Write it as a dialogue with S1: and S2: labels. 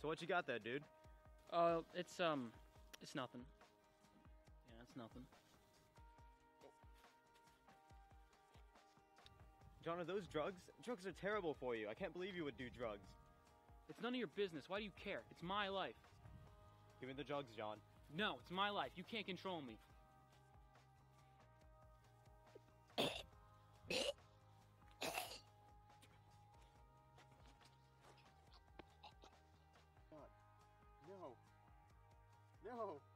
S1: So what you got there, dude?
S2: It's nothing. Yeah, it's nothing.
S1: John, are those drugs? Drugs are terrible for you. I can't believe you would do drugs.
S2: It's none of your business. Why do you care? It's my life.
S1: Give me the drugs, John.
S2: No, it's my life. You can't control me.
S1: God. No. No.